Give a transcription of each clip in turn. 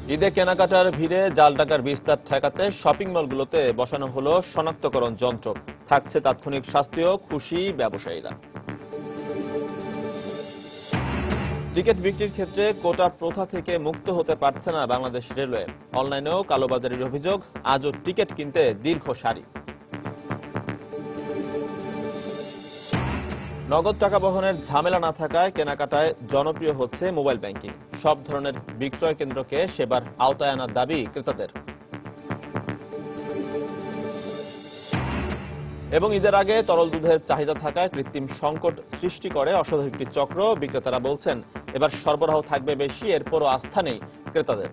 ঈদে কেনাকাটার ভিড়ে জাল টাকার বিস্তার ঠেকাতে শপিং মলগুলোতে বসানো হলো শনাক্তকরণ যন্ত্র। থাকছে তাৎক্ষণিক শাস্তিও, খুশি ব্যবসায়ীরা। টিকিট বিক্রির ক্ষেত্রে কোটা প্রথা থেকে মুক্ত হতে পারছে না বাংলাদেশ রেলওয়ে। অনলাইনেও কালোবাজারির অভিযোগ, আজও টিকিট কিনতে দীর্ঘ সারি। নগদ টাকা বহনের ঝামেলা না থাকায় কেনাকাটায় জনপ্রিয় হচ্ছে মোবাইল ব্যাংকিং। সব ধরনের বিক্রয় কেন্দ্রকে সেবার আওতায় আনার দাবি ক্রেতাদের। এবং ঈদের আগে তরল দুধের চাহিদা থাকায় কৃত্রিম সংকট সৃষ্টি করে অসাধু একটি চক্র। বিক্রেতারা বলছেন, এবার সরবরাহ থাকবে বেশি, এরপরও আস্থা নেই ক্রেতাদের।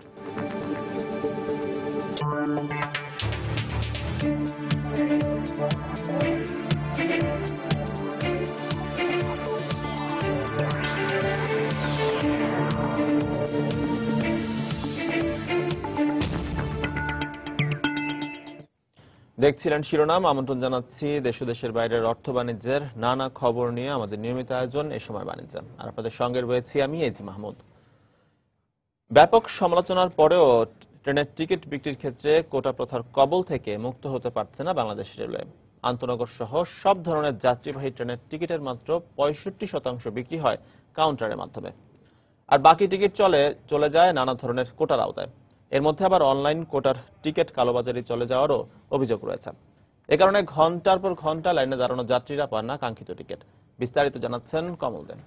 দেখছিলেন শিরোনাম। আমন্ত্রণ জানাচ্ছি দেশ ও দেশের বাইরের অর্থ বাণিজ্যের নানা খবর নিয়ে আমাদের নিয়মিত আয়োজন এ সময় বাণিজ্য। আর আপনাদের সঙ্গে রয়েছি আমি এজি মাহমুদ। ব্যাপক সমালোচনার পরেও ট্রেনের টিকিট বিক্রির ক্ষেত্রে কোটা প্রথার কবল থেকে মুক্ত হতে পারছে না বাংলাদেশ রেলওয়ে। আন্তনগর সহ সব ধরনের যাত্রীবাহী ট্রেনের টিকিটের মাত্র 65% বিক্রি হয় কাউন্টারের মাধ্যমে, আর বাকি টিকিট চলে যায় নানা ধরনের কোটার আওতায়। এর মধ্যে আবার অনলাইন কোটার টিকিট কালোবাজারি চলে যাওয়ারও অভিযোগ রয়েছে। এ কারণে ঘন্টার পর ঘন্টা লাইনে দাঁড়ানো যাত্রীরা পান না কাঙ্ক্ষিত টিকিট। বিস্তারিত জানাচ্ছেন কমল দেন।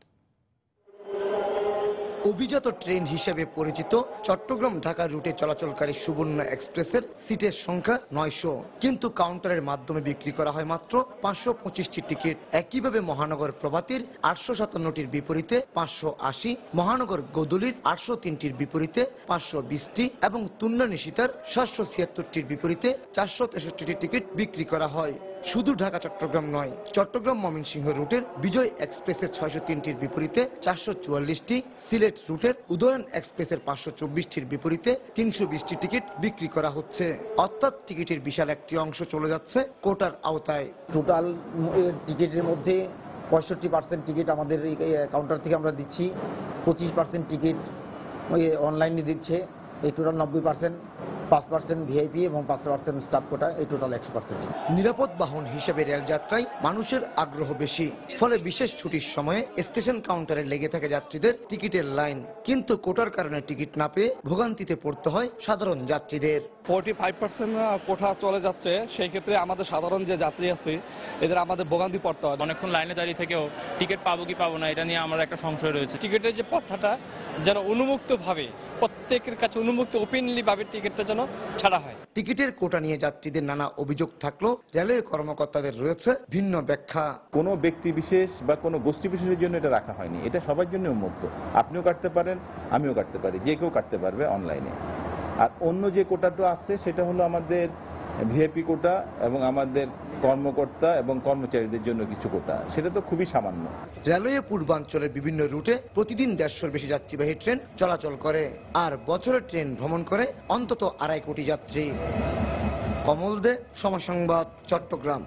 অভিজাত ট্রেন হিসেবে পরিচিত চট্টগ্রাম ঢাকা রুটে চলাচলকারী সুবর্ণ এক্সপ্রেসের সিটের সংখ্যা 900, কিন্তু কাউন্টারের মাধ্যমে বিক্রি করা হয় মাত্র 525টি টিকিট। একইভাবে মহানগর প্রভাতীর 857টির বিপরীতে 580, মহানগর গোদুলির 803টির বিপরীতে 520টি এবং তুন্না নিশিতার 776টির বিপরীতে 463টি টিকিট বিক্রি করা হয়। শুধু ঢাকা চট্টগ্রাম নয়, চট্টগ্রাম ময়মনসিংহ রুটের বিজয় এক্সপ্রেসের 603টির বিপরীতে 444টি, সিলেট রুটের উদয়ন এক্সপ্রেসের 524টির বিপরীতে 320টি টিকিট বিক্রি করা হচ্ছে। অর্থাৎ টিকিটের বিশাল একটি অংশ চলে যাচ্ছে কোটার আওতায়। টোটাল টিকিটের মধ্যে 65% টিকিট আমাদের কাউন্টার থেকে আমরা দিচ্ছি, 25% টিকিট অনলাইনে দিচ্ছে, এই টোটাল 90%, 5% ভিআইপি এবং 5% স্টাফ কোটা, এই টোটাল 100%। নিরাপদ বাহন হিসেবে রেলযাত্রায় মানুষের আগ্রহ বেশি, ফলে বিশেষ ছুটির সময়ে স্টেশন কাউন্টারে লেগে থাকে যাত্রীদের টিকিটের লাইন। কিন্তু কোটার কারণে টিকিট না পেয়ে ভোগান্তিতে পড়তে হয় সাধারণ যাত্রীদের। 45% কোঠা চলে যাচ্ছে, সেই ক্ষেত্রে আমাদের সাধারণ যে যাত্রী আছে এদের আমাদের ভোগান্তি পড়তে হয়। অনেকক্ষণ লাইনে দাঁড়িয়ে থেকেও টিকিট পাবো কি পাবো না এটা নিয়ে আমার একটা সংশয় রয়েছে। টিকিটের যে পথটা যেন উন্মুক্তভাবে প্রত্যেকের কাছে উন্মুক্ত ওপেনলি ভাবে টিকিটটা যেন ছাড়া হয়। টিকিটের কোটা নিয়ে যাত্রীদের নানা অভিযোগ থাকলেও রেলওয়ে কর্মকর্তাদের রয়েছে ভিন্ন ব্যাখ্যা। কোনো ব্যক্তি বিশেষ বা কোনো গোষ্ঠী বিশেষের জন্য এটা রাখা হয়নি, এটা সবার জন্য উন্মুক্ত। আপনিও কাটতে পারেন, আমিও কাটতে পারি, যে কেউ কাটতে পারবে অনলাইনে। আর অন্য যে কোটাটা আছে সেটা হলো আমাদের ভিআইপি কোটা এবং আমাদের কর্মকর্তা এবং কর্মচারীদের জন্য কিছু কোটা, সেটা তো খুবই সামান্য। রেলওয়ে পূর্বাঞ্চলের বিভিন্ন রুটে প্রতিদিন 150 বেশি যাত্রীবাহী ট্রেন চলাচল করে, আর বছরে ট্রেন ভ্রমণ করে অন্তত 2.5 কোটি যাত্রী। কমল দে, সময় সংবাদ, চট্টগ্রাম।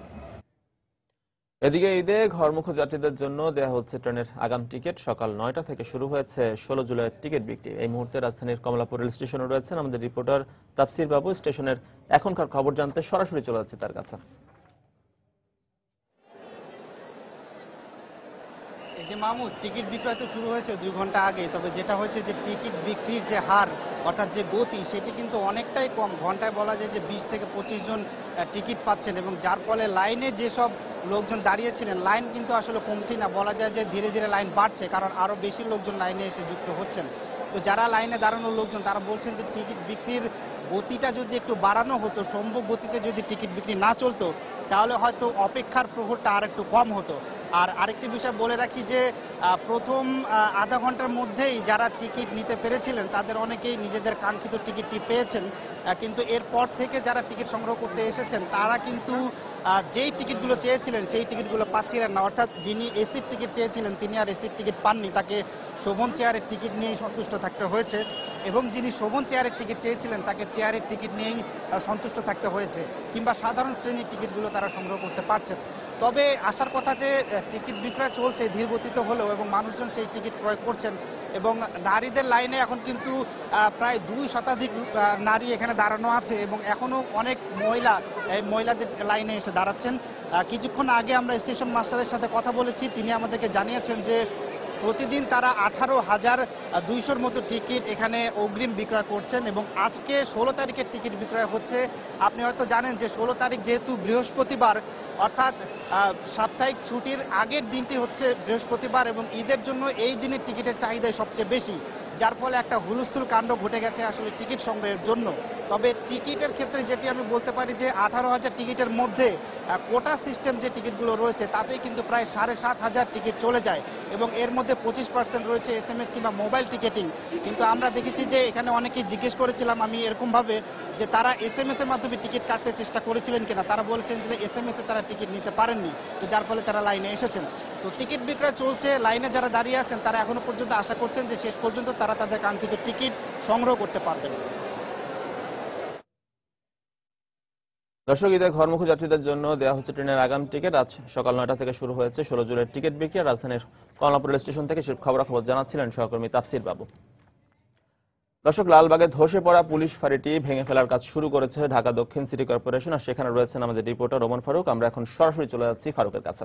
এদিকে ঈদে ঘরমুখো যাত্রীদের জন্য দেয়া হচ্ছে ট্রেনের আগাম টিকিট। সকাল 9টা থেকে শুরু হয়েছে 16 জুলাইয়ের টিকিট বিক্রি। এই মুহূর্তে রাজধানীর কমলাপুর রেল স্টেশনে রয়েছেন আমাদের রিপোর্টার তাফসির বাবু। স্টেশনের এখনকার খবর জানতে সরাসরি চলে যাচ্ছে তার কাছে। এই যে মাহমুদ, টিকিট বিক্রয় তো শুরু হয়েছে 2 ঘন্টা আগে, তবে যেটা হচ্ছে যে টিকিট বিক্রির যে হার অর্থাৎ যে গতি সেটি কিন্তু অনেকটাই কম। ঘন্টায় বলা যায় যে 20 থেকে 25 জন টিকিট পাচ্ছেন, এবং যার ফলে লাইনে যেসব লোকজন দাঁড়িয়েছিলেন লাইন কিন্তু আসলে কমছেই না, বলা যায় যে ধীরে ধীরে লাইন বাড়ছে, কারণ আরও বেশি লোকজন লাইনে এসে যুক্ত হচ্ছেন। তো যারা লাইনে দাঁড়ানো লোকজন তারা বলছেন যে টিকিট বিক্রির গতিটা যদি একটু বাড়ানো হতো, সম্ভব গতিতে যদি টিকিট বিক্রি না চলতো তাহলে হয়তো অপেক্ষার প্রহরটা আর একটু কম হতো। আর আরেকটি বিষয় বলে রাখি যে প্রথম আধা ঘন্টার মধ্যেই যারা টিকিট নিতে পেরেছিলেন তাদের অনেকেই নিজেদের কাঙ্ক্ষিত টিকিটটি পেয়েছেন, কিন্তু এরপর থেকে যারা টিকিট সংগ্রহ করতে এসেছেন তারা কিন্তু যেই টিকিটগুলো চেয়েছিলেন সেই টিকিটগুলো পাচ্ছিলেন না। অর্থাৎ যিনি এসির টিকিট চেয়েছিলেন তিনি আর এসির টিকিট পাননি, তাকে শোভন চেয়ারের টিকিট নিয়েই সন্তুষ্ট থাকতে হয়েছে, এবং যিনি শোভন চেয়ারের টিকিট চেয়েছিলেন তাকে চেয়ারের টিকিট নিয়েই সন্তুষ্ট থাকতে হয়েছে, কিংবা সাধারণ শ্রেণীর টিকিটগুলো তারা সংগ্রহ করতে পারছেন। তবে আসার কথা যে টিকিট বিক্রয় চলছে ধীর গতিতে হলেও, এবং মানুষজন সেই টিকিট ক্রয় করছেন, এবং নারীদের লাইনে এখন কিন্তু প্রায় 2 শতাধিক নারী এখানে দাঁড়ানো আছে, এবং এখনো অনেক মহিলা এই মহিলাদের লাইনে এসে দাঁড়াচ্ছেন। কিছুক্ষণ আগে আমরা স্টেশন মাস্টারের সাথে কথা বলেছি, তিনি আমাদেরকে জানিয়েছেন যে প্রতিদিন তারা 18,200-র মতো টিকিট এখানে অগ্রিম বিক্রয় করছেন, এবং আজকে 16 তারিখের টিকিট বিক্রয় হচ্ছে। আপনি হয়তো জানেন যে 16 তারিখ যেহেতু বৃহস্পতিবার, অর্থাৎ সাপ্তাহিক ছুটির আগের দিনটি হচ্ছে বৃহস্পতিবার, এবং ঈদের জন্য এই দিনের টিকিটের চাহিদা সবচেয়ে বেশি, যার ফলে একটা হুলস্থুল কাণ্ড ঘটে গেছে আসলে টিকিট সংগ্রহের জন্য। তবে টিকিটের ক্ষেত্রে যেটি আমি বলতে পারি যে 18,000 টিকিটের মধ্যে কোটা সিস্টেম যে টিকিটগুলো রয়েছে তাতেই কিন্তু প্রায় 7,500 টিকিট চলে যায়, এবং এর মধ্যে 25% রয়েছে SMS কিংবা মোবাইল টিকেটিং। কিন্তু আমরা দেখেছি যে এখানে অনেকেই জিজ্ঞেস করেছিলাম আমি এরকমভাবে যে তারা SMS এর মাধ্যমে টিকিট কাটতে চেষ্টা করেছিলেন কিনা, তারা বলেছেন যে SMS এ তারা টিকিট নিতে পারেননি, তো যার ফলে তারা লাইনে এসেছেন। তো টিকিট বিক্রয় চলছে, লাইনে যারা দাঁড়িয়ে আছেন তারা এখনো পর্যন্ত আশা করছেন যে শেষ পর্যন্ত তারা তাদের কাঙ্ক্ষিত টিকিট সংগ্রহ করতে পারবেন। দর্শক, ঈদের ঘরমুখী যাত্রীদের জন্য দেওয়া হচ্ছে ট্রেনের আগাম টিকিট। আজ সকাল 9টা থেকে শুরু হয়েছে 16 জুলাইয়ের টিকিট বিক্রি। রাজধানীর কমলাপুর রেল স্টেশন থেকে খবরাখবর জানাচ্ছিলেন সহকর্মী তাফসির বাবু। দর্শক, লালবাগে ধসে পড়া পুলিশ ফাঁড়িটি ভেঙে ফেলার কাজ শুরু করেছে ঢাকা দক্ষিণ সিটি কর্পোরেশন, আর সেখানে রয়েছেন আমাদের রিপোর্টার ওমর ফারুক। আমরা এখন সরাসরি চলে যাচ্ছি ফারুকের কাছে।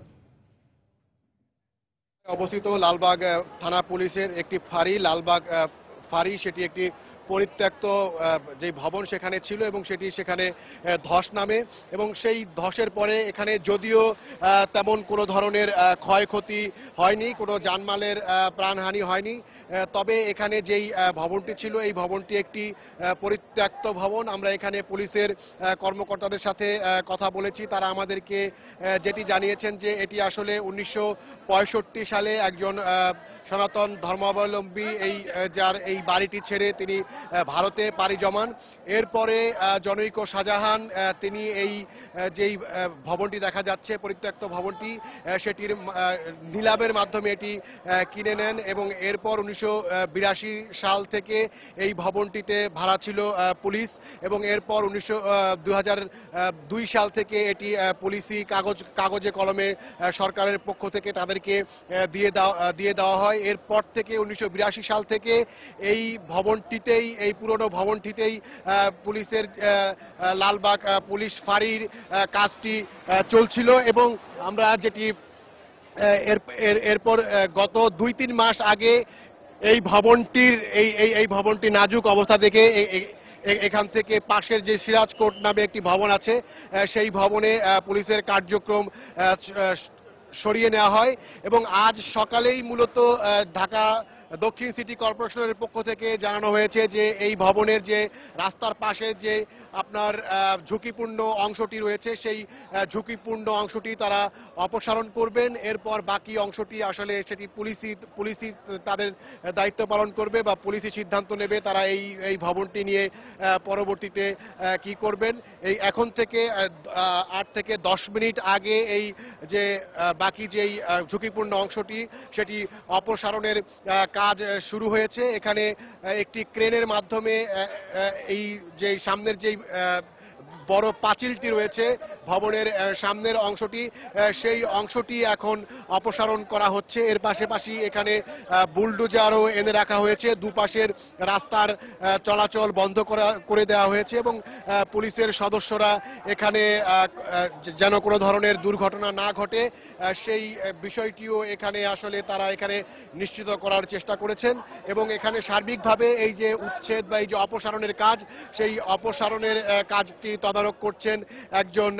অবস্থিত লালবাগ থানা পুলিশের একটি ফাঁড়ি, লালবাগ ফাঁড়ি, সেটি একটি পরিত্যক্ত যে ভবন সেখানে ছিল, এবং সেখানে ধস নামে, এবং সেই ধসের পরে এখানে যদিও তেমন কোনো ধরনের ক্ষয়ক্ষতি হয়নি, কোনো জানমালের প্রাণহানি হয়নি, তবে এখানে যেই ভবনটি ছিল এই ভবনটি একটি পরিত্যক্ত ভবন। আমরা এখানে পুলিশের কর্মকর্তাদের সাথে কথা বলেছি, তারা আমাদেরকে যেটি জানিয়েছেন যে এটি আসলে 1965 সালে একজন সনাতন ধর্মাবলম্বী যার এই বাড়িটি ছেড়ে তিনি ভারতে পাড়ি জমান। এরপরে জনৈক শাহজাহান তিনি এই যেই ভবনটি দেখা যাচ্ছে পরিত্যক্ত ভবনটি, সেটির নিলামের মাধ্যমে এটি কিনে নেন, এবং এরপর 1982 সাল থেকে এই ভবনটিতে ভাড়া ছিল পুলিশ, এবং এরপর 2002 সাল থেকে এটি পুলিশি কাগজে কলমে সরকারের পক্ষ থেকে তাদেরকে দিয়ে দেওয়া হয়। এরপর থেকে 1982 সাল থেকে এই ভবনটিতেই, এই পুরনো ভবনটিতেই পুলিশের লালবাগ পুলিশ ফাঁড়ির কাজটি চলছিল, এবং আমরা যেটি এরপর গত 2-3 মাস আগে এই ভবনটি নাজুক অবস্থা দেখে এখান থেকে পাশের যে সিরাজ কোর্ট নামে একটি ভবন আছে সেই ভবনে পুলিশের কার্যক্রম সরিয়ে নেওয়া হয়, এবং আজ সকালেই মূলত ঢাকা দক্ষিণ সিটি কর্পোরেশনের পক্ষ থেকে জানানো হয়েছে যে এই ভবনের যে রাস্তার পাশে যে আপনার ঝুঁকিপূর্ণ অংশটি রয়েছে সেই ঝুঁকিপূর্ণ অংশটি তারা অপসারণ করবেন। এরপর বাকি অংশটি আসলে সেটি পুলিশই তাদের দায়িত্ব পালন করবে বা পুলিশই সিদ্ধান্ত নেবে তারা এই ভবনটি নিয়ে পরবর্তীতে কি করবেন। এই এখন থেকে 8 থেকে 10 মিনিট আগে এই যে বাকি যেই ঝুঁকিপূর্ণ অংশটি সেটি অপসারণের কাজ শুরু হয়েছে। এখানে একটি ক্রেনের মাধ্যমে এই যে সামনের যেই বড় পাঁচিলটি রয়েছে ভবনের সামনের অংশটি, সেই অংশটি এখন অপসারণ করা হচ্ছে। এর পাশাপাশি এখানে বুলডোজারও এনে রাখা হয়েছে, দুপাশের রাস্তার চলাচল বন্ধ করে দেওয়া হয়েছে, এবং পুলিশের সদস্যরা এখানে যেন কোনো ধরনের দুর্ঘটনা না ঘটে সেই বিষয়টিও এখানে আসলে তারা এখানে নিশ্চিত করার চেষ্টা করেছেন, এবং এখানে সার্বিকভাবে এই যে উচ্ছেদ বা এই যে অপসারণের কাজ, সেই অপসারণের কাজটি তদারক করছেন একজন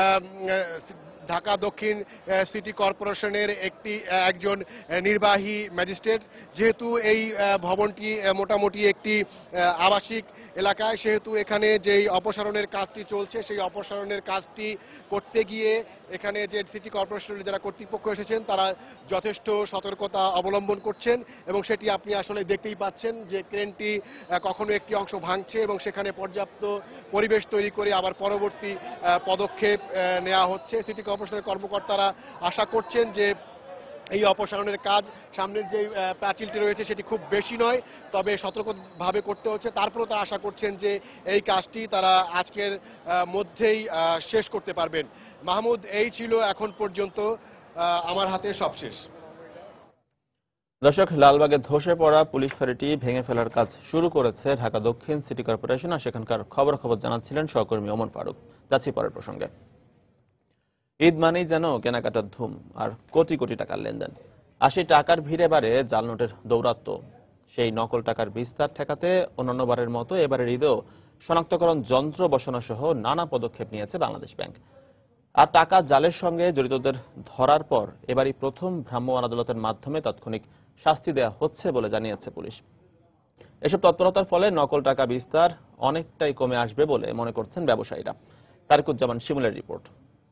ঢাকা দক্ষিণ সিটি কর্পোরেশনের একজন নির্বাহী ম্যাজিস্ট্রেট। যেহেতু এই ভবনটি মোটামুটি একটি আবাসিক এলাকায়, সেহেতু এখানে যেই অপসারণের কাজটি চলছে সেই অপসারণের কাজটি করতে গিয়ে এখানে যে সিটি কর্পোরেশনের যারা কর্তৃপক্ষ এসেছেন তারা যথেষ্ট সতর্কতা অবলম্বন করছেন, এবং সেটি আপনি আসলে দেখতেই পাচ্ছেন যে ক্রেনটি কখনো একটি অংশ ভাঙছে এবং সেখানে পর্যাপ্ত পরিবেশ তৈরি করে আবার পরবর্তী পদক্ষেপ নেওয়া হচ্ছে। সিটি কর্পোরেশনের কর্মকর্তারা আশা করছেন যে এই অপসারণের কাজ সামনের যে প্রাচীরটি রয়েছে সেটি খুব বেশি নয়, তবে সতর্কভাবে করতে হচ্ছে। তারপরেও তারা আশা করছেন যে এই কাজটি তারা আজকের মধ্যেই শেষ করতে পারবেন। মাহমুদ, এই ছিল এখন পর্যন্ত আমার হাতে সবশেষ। দর্শক, লালবাগে ধসে পড়া পুলিশ ফাঁড়িটি ভেঙে ফেলার কাজ শুরু করেছে ঢাকা দক্ষিণ সিটি কর্পোরেশন, আর সেখানকার খবরাখবর জানাচ্ছিলেন সহকর্মী ওমর ফারুক। যাচ্ছি পরের প্রসঙ্গে। ঈদ মানেই যেন কেনাকাটার ধুম আর কোটি কোটি টাকার লেনদেন। আর সেই টাকার ভিড়ে বাড়ে জাল নোটের দৌরাত্ম্য। সেই নকল টাকার বিস্তার ঠেকাতে অন্যান্য বারের মতো এবারের ঈদেও শনাক্তকরণ যন্ত্র বসানো সহ নানা পদক্ষেপ নিয়েছে বাংলাদেশ ব্যাংক। আর টাকা জালের সঙ্গে জড়িতদের ধরার পর এবারই প্রথম ভ্রাম্যমাণ আদালতের মাধ্যমে তাৎক্ষণিক শাস্তি দেওয়া হচ্ছে বলে জানিয়েছে পুলিশ। এসব তৎপরতার ফলে নকল টাকা বিস্তার অনেকটাই কমে আসবে বলে মনে করছেন ব্যবসায়ীরা। তারিকুজ্জামান শিমুলের রিপোর্ট।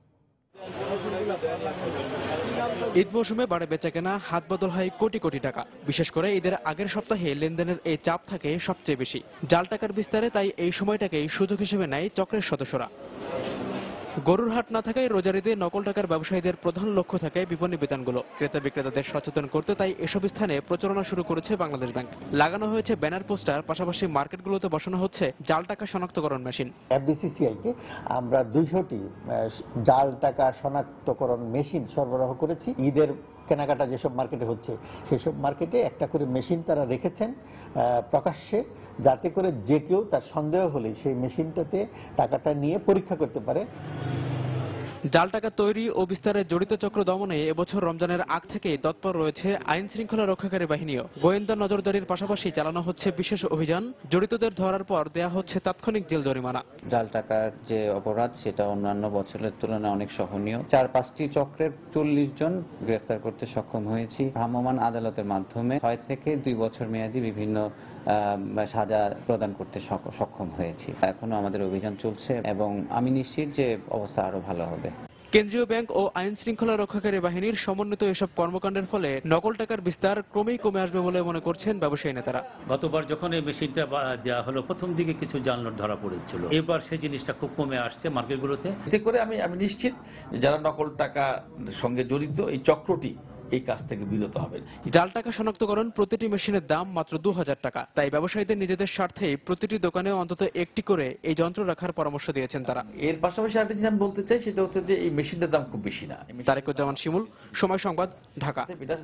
ঈদ মৌসুমে বাড়ে বেচাকেনা, হাত বদল হয় কোটি কোটি টাকা। বিশেষ করে ঈদের আগের সপ্তাহে লেনদেনের এই চাপ থাকে সবচেয়ে বেশি। জাল টাকার বিস্তারে তাই এই সময়টাকেই সুযোগ হিসেবে নেয় চক্রের সদস্যরা। গরুর হাট না থাকায় রোজার ঈদে নকল টাকার ব্যবসায়ীদের প্রধান লক্ষ্য থাকে বিপণী বিতানগুলো। ক্রেতা বিক্রেতাদের সচেতন করতে তাই এসব স্থানে প্রচারণা শুরু করেছে বাংলাদেশ ব্যাংক। লাগানো হয়েছে ব্যানার পোস্টার, পাশাপাশি মার্কেটগুলোতে বসানো হচ্ছে জাল টাকা শনাক্তকরণ মেশিন। এফবিসিসিআইকে আমরা 200টি জাল টাকা শনাক্তকরণ মেশিন সরবরাহ করেছি। ঈদের কেনাকাটা যেসব মার্কেটে হচ্ছে সেসব মার্কেটে একটা করে মেশিন তারা রেখেছেন প্রকাশ্যে, যাতে করে যে কেউ তার সন্দেহ হলে সেই মেশিনটাতে টাকাটা নিয়ে পরীক্ষা করতে পারে। জাল টাকা তৈরি ও বিস্তারে জড়িত চক্র দমনে এবছর রমজানের আগ থেকে তৎপর রয়েছে আইন শৃঙ্খলা রক্ষাকারী বাহিনীও। গোয়েন্দা নজরদারির পাশাপাশি চালানো হচ্ছে বিশেষ অভিযান। জড়িতদের ধরার পর দেয়া হচ্ছে তাৎক্ষণিক জেল জরিমানা। জাল টাকার যে অপরাধ সেটা অন্যান্য বছরের তুলনায় অনেক সহনীয়। 4-5টি চক্রের 40 জন গ্রেফতার করতে সক্ষম হয়েছি। ভ্রাম্যমাণ আদালতের মাধ্যমে 6 থেকে 2 বছর মেয়াদী বিভিন্ন সাজা প্রদান করতে সক্ষম হয়েছি। এখনো আমাদের অভিযান চলছে এবং আমি নিশ্চিত যে অবস্থা আরো ভালো হবে। কেন্দ্রীয় ব্যাংক ও আইন শৃঙ্খলা রক্ষাকারী বাহিনীর সমন্বিত এসব কর্মকাণ্ডের ফলে নকল টাকার বিস্তার ক্রমেই কমে আসবে বলে মনে করছেন ব্যবসায়ী নেতারা। গতবার যখন এই মেশিনটা দেওয়া হলো প্রথম দিকে কিছু জাল নোট ধরা পড়েছিল, এবার সেই জিনিসটা খুব কমে আসছে মার্কেটগুলোতে। এতে করে আমি নিশ্চিত যারা নকল টাকা সঙ্গে জড়িত এই চক্রটি এই কাজ থেকে বিরত হবে। জাল টাকা শনাক্তকরণ প্রতিটি মেশিনের দাম মাত্র 2000 টাকা। তাই ব্যবসায়ীদের নিজেদের স্বার্থেই প্রতিটি দোকানে অন্তত একটি করে এই যন্ত্র রাখার পরামর্শ দিয়েছেন তারা। এর পাশাপাশি আরেকটি জিনিস আমি বলতে চাই, সেটা হচ্ছে যে এই মেশিনটার দাম খুব বেশি না। তারিকুজ্জামান শিমুল, সময় সংবাদ, ঢাকা।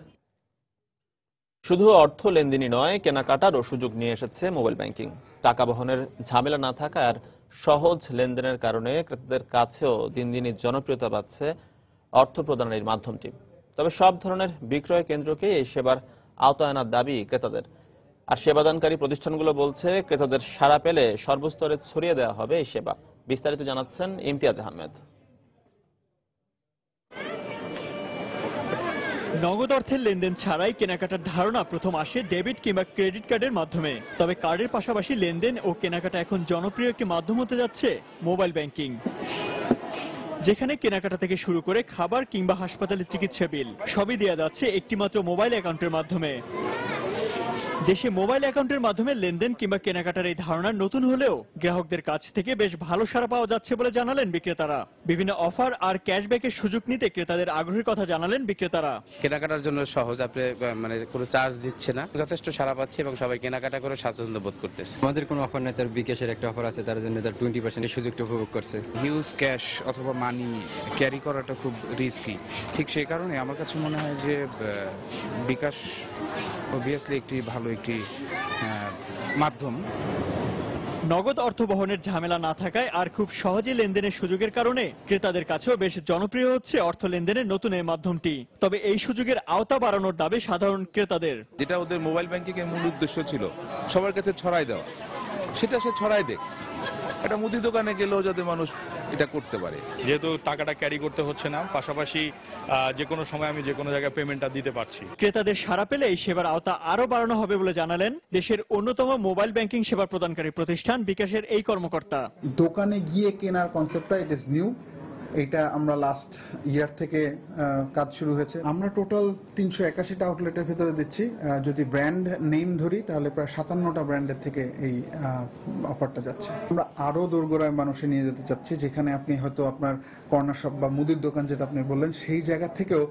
শুধু অর্থ লেনদেনই নয়, কেনাকাটারও সুযোগ নিয়ে এসেছে মোবাইল ব্যাংকিং। টাকা বহনের ঝামেলা না থাকা আর সহজ লেনদেনের কারণে ক্রেতাদের কাছেও দিন দিনই জনপ্রিয়তা পাচ্ছে অর্থ প্রদানের মাধ্যমটি। তবে সব ধরনের বিক্রয় কেন্দ্রকে এই সেবার আওতায় আনার দাবি ক্রেতাদের। আর সেবাদানকারী প্রতিষ্ঠানগুলো বলছে ক্রেতাদের সাড়া পেলে সর্বস্তরে ছড়িয়ে দেওয়া হবে এই সেবা। বিস্তারিত জানাচ্ছেন ইমতিয়াজ আহমেদ। নগদ অর্থের লেনদেন ছাড়াই কেনাকাটার ধারণা প্রথম আসে ডেবিট কিংবা ক্রেডিট কার্ডের মাধ্যমে। তবে কার্ডের পাশাপাশি লেনদেন ও কেনাকাটা এখন জনপ্রিয় একটি মাধ্যম হতে যাচ্ছে মোবাইল ব্যাংকিং, যেখানে কেনাকাটা থেকে শুরু করে খাবার কিংবা হাসপাতালের চিকিৎসা বিল সবই দেওয়া যাচ্ছে একটিমাত্র মোবাইল অ্যাকাউন্টের মাধ্যমে। দেশে মোবাইল অ্যাকাউন্টের মাধ্যমে লেনদেন কিংবা কেনাকাটার এই ধারণা নতুন হলেও গ্রাহকদের কাছ থেকে বেশ ভালো সাড়া পাওয়া যাচ্ছে বলে জানালেন বিক্রেতারা। বিভিন্ন অফার আর ক্যাশব্যাকের সুযোগ নিতে ক্রেতাদের আগ্রহের কথা জানালেন বিক্রেতারা। কেনাকাটার জন্য সহজ, আপনি কোনো চার্জ দিচ্ছে না, যথেষ্ট সাড়া পাচ্ছে এবং সবাই কেনাকাটা করে স্বাচ্ছন্দ্য বোধ করতেছে। আমাদের কোনো অফার নেই, তার বিকাশের একটা অফার আছে, তার জন্য তার 20% সুযোগটা উপভোগ করছে। হিউজ ক্যাশ অথবা মানি ক্যারি করাটা খুব রিস্কি। ঠিক সেই কারণে আমার কাছে মনে হয় যে বিকাশ অবভিয়াসলি একটি ভালো একটি মাধ্যম। নগদ অর্থ বহনের ঝামেলা না থাকায় আর খুব সহজে লেনদেনের সুযোগের কারণে ক্রেতাদের কাছেও বেশ জনপ্রিয় হচ্ছে অর্থ লেনদেনের নতুন এই মাধ্যমটি। তবে এই সুযোগের আওতা বাড়ানোর দাবি সাধারণ ক্রেতাদের। যেটা ওদের মোবাইল ব্যাংকিং এর মূল উদ্দেশ্য ছিল সবার কাছে ছড়াই দেওয়া, সেটা সে ছড়াই দেয়। একটা মুদি দোকানে গেলেও যাতে মানুষ এটা করতে পারে, যেহেতু টাকাটা ক্যারি করতে হচ্ছে না, পাশাপাশি যে কোনো সময় আমি যে কোনো জায়গায় পেমেন্টটা দিতে পারছি। ক্রেতাদের সাড়া পেলে এই সেবার আওতা আরো বাড়ানো হবে বলে জানালেন দেশের অন্যতম মোবাইল ব্যাংকিং সেবা প্রদানকারী প্রতিষ্ঠান বিকাশের এই কর্মকর্তা। দোকানে গিয়ে কেনার কনসেপ্টটা ইট ইজ নিউ, এটা আমরা লাস্ট ইয়ার থেকে কাজ শুরু হয়েছে। আমরা টোটাল 381টা আউটলেটের ভিতরে দিচ্ছি। যদি ব্র্যান্ড নেম ধরি তাহলে প্রায় 57টা ব্র্যান্ডের থেকে এই অফারটা যাচ্ছে। আমরা আরো দোরগোড়ায় মানুষে নিয়ে যেতে চাচ্ছি, যেখানে আপনি হয়তো আপনার কর্নার শপ বা মুদির দোকান যেটা আপনি বললেন সেই জায়গা থেকেও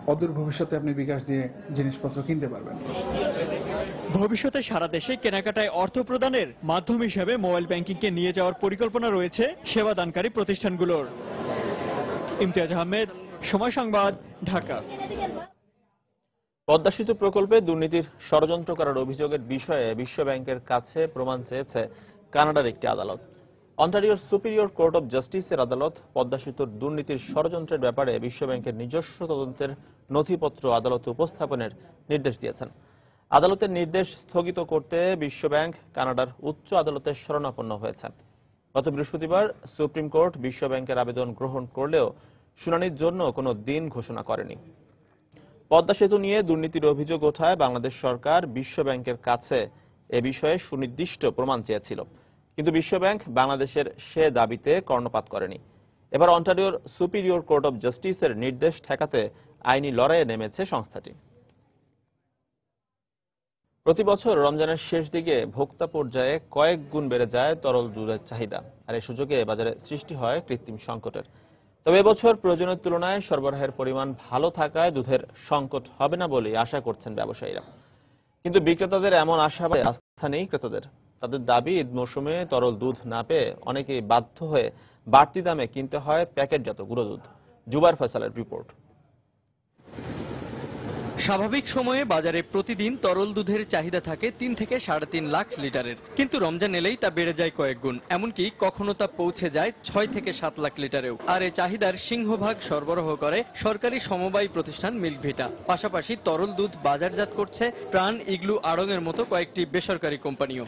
অদূর ভবিষ্যতে আপনি বিকাশ দিয়ে জিনিসপত্র কিনতে পারবেন। ভবিষ্যতে সারা দেশে কেনাকাটায় অর্থ প্রদানের মাধ্যম হিসেবে মোবাইল ব্যাংকিংকে নিয়ে যাওয়ার পরিকল্পনা রয়েছে সেবাদানকারী প্রতিষ্ঠানগুলোর। ইমতিয়াজ আহমেদ, সময় সংবাদ, ঢাকা। পদ্মা সেতু প্রকল্পে দুর্নীতির ষড়যন্ত্র করার অভিযোগের বিষয়ে বিশ্ব ব্যাংকের কাছে প্রমাণ চেয়েছে কানাডার একটি আদালত। অন্টারিওর সুপিরিয়র কোর্ট অব জাস্টিসের আদালত পদ্মা সেতুর দুর্নীতির ষড়যন্ত্রের ব্যাপারে বিশ্ব ব্যাংকের নিজস্ব তদন্তের নথিপত্র আদালতে উপস্থাপনের নির্দেশ দিয়েছেন। আদালতের নির্দেশ স্থগিত করতে বিশ্ব ব্যাংক কানাডার উচ্চ আদালতের শরণাপন্ন হয়েছে। গত বৃহস্পতিবার সুপ্রিম কোর্ট বিশ্ব ব্যাংকের আবেদন গ্রহণ করলেও শুনানির জন্য কোনো দিন ঘোষণা করেনি। পদ্মা সেতু নিয়ে দুর্নীতির অভিযোগ ওঠায় বাংলাদেশ সরকার বিশ্ব ব্যাংকের কাছে এ বিষয়ে সুনির্দিষ্ট প্রমাণ চেয়েছিল, কিন্তু বিশ্ব ব্যাংক বাংলাদেশের সে দাবিতে কর্ণপাত করেনি। এবার অন্টারিওর সুপিরিয়র কোর্ট অব জাস্টিসের নির্দেশ ঠেকাতে আইনি লড়াইয়ে নেমেছে সংস্থাটি। প্রতি বছর রমজানের শেষ দিকে ভোক্তা পর্যায়ে কয়েক গুণ বেড়ে যায় তরল দুধের চাহিদা, আর এই সুযোগে বাজারে সৃষ্টি হয় কৃত্রিম সংকটের। তবে এবছর প্রয়োজনের তুলনায় সরবরাহের পরিমাণ ভালো থাকায় দুধের সংকট হবে না বলে আশা করছেন ব্যবসায়ীরা। কিন্তু বিক্রেতাদের এমন আশাবাদে আস্থা নেই ক্রেতাদের। তাদের দাবি, ঈদ মৌসুমে তরল দুধ না পেয়ে অনেকেই বাধ্য হয়ে বাড়তি দামে কিনতে হয় প্যাকেটজাত গুঁড়ো দুধ। জুবাইর ফয়সালের রিপোর্ট। স্বাভাবিক সময়ে বাজারে প্রতিদিন তরল দুধের চাহিদা থাকে 3 থেকে 3.5 লাখ লিটারের, কিন্তু রমজান এলেই তা বেড়ে যায় কয়েক গুণ, এমনকি কখনো তা পৌঁছে যায় 6 থেকে 7 লাখ লিটারেও। আর এই চাহিদার সিংহভাগ সরবরাহ করে সরকারি সমবায় প্রতিষ্ঠান মিল্কভিটা। পাশাপাশি তরল দুধ বাজারজাত করছে প্রাণ, ইগলু, আড়ং-এর মতো কয়েকটি বেসরকারি কোম্পানিও।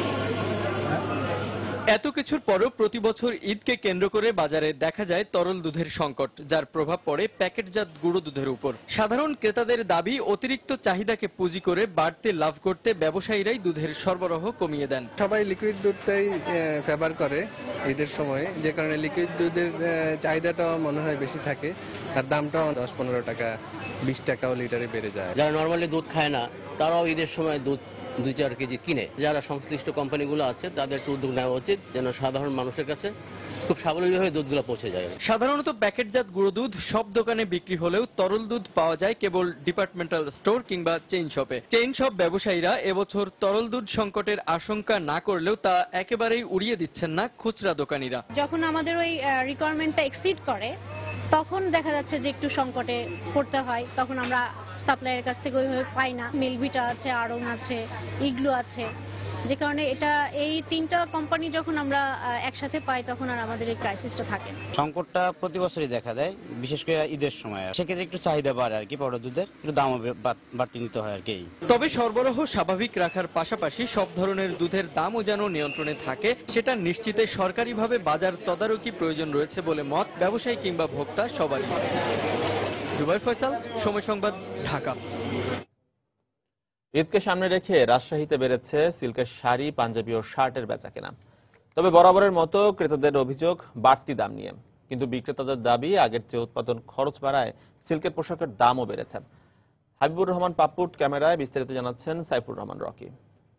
এত কিছুর পরও প্রতি বছর ঈদকে কেন্দ্র করে বাজারে দেখা যায় তরল দুধের সংকট, যার প্রভাব পড়ে প্যাকেটজাত গুঁড়ো দুধের উপর। সাধারণ ক্রেতাদের দাবি, অতিরিক্ত চাহিদাকে পুঁজি করে বাড়তি লাভ করতে ব্যবসায়ীরাই দুধের সরবরাহ কমিয়ে দেন। সবাই লিকুইড দুধটাই ফেভার করে ঈদের সময়, যে কারণে লিকুইড দুধের চাহিদাটাও মনে হয় বেশি থাকে, আর দামটাও 10-15 টাকা 20 টাকাও লিটারে বেড়ে যায়। যারা নর্মালি দুধ খায় না তারাও ঈদের সময় দুধ 2-4 কেজি কিনে। যারা সংশ্লিষ্ট কোম্পানিগুলো আছে তাদের একটু উদ্যোগ নেওয়া উচিত, যেন সাধারণ মানুষের কাছে খুব সাবলীলভাবে দুধগুলো পৌঁছে যায়। সাধারণত প্যাকেটজাত গুঁড়ো দুধ সব দোকানে বিক্রি হলেও তরল দুধ পাওয়া যায় কেবল ডিপার্টমেন্টাল স্টোর কিংবা চেইন শপে। চেইন শপ ব্যবসায়ীরা এবছর তরল দুধ সংকটের আশঙ্কা না করলেও তা একেবারেই উড়িয়ে দিচ্ছেন না খুচরা দোকানিরা। যখন আমাদের ওই রিকোয়ারমেন্টটা এক্সিড করে তখন দেখা যাচ্ছে যে একটু সংকটে পড়তে হয়, তখন আমরা সাপ্লাইয়ের কাছ থেকে ওইভাবে পাই না। মিল্কভিটা আছে, আড়ং আছে, ইগলু আছে, যে কারণে এটা এই 3টা কোম্পানি যখন আমরা একসাথে পাই তখন আর আমাদের এই ক্রাইসিসটা থাকে না। সংকটটা প্রতি বছরই দেখা দেয়, বিশেষ করে ঈদের সময়। সেক্ষেত্রে একটু চাহিদা বাড়ে আর কি, পাউডার দুধের একটু দামও বাড়তি নিতে হয় আর কি। তবে সরবরাহ স্বাভাবিক রাখার পাশাপাশি সব ধরনের দুধের দামও যেন নিয়ন্ত্রণে থাকে, সেটা নিশ্চিতে সরকারিভাবে বাজার তদারকি প্রয়োজন রয়েছে বলে মত ব্যবসায়ী কিংবা ভোক্তা সবারই। জুবাইর ফয়সাল, সময় সংবাদ, ঢাকা। ঈদকে সামনে রেখে রাজশাহীতে বেড়েছে সিল্কের শাড়ি, পাঞ্জাবি ও শার্টের বেচাকেনা। তবে বরাবরের মতো ক্রেতাদের অভিযোগ বাড়তি দাম নিয়ে, কিন্তু বিক্রেতাদের দাবি আগের চেয়ে উৎপাদন খরচ বাড়ায় সিল্কের পোশাকের দামও বেড়েছে। হাবিবুর রহমান পাপ্পুট ক্যামেরায়, বিস্তারিত জানাচ্ছেন সাইফুর রহমান রকি।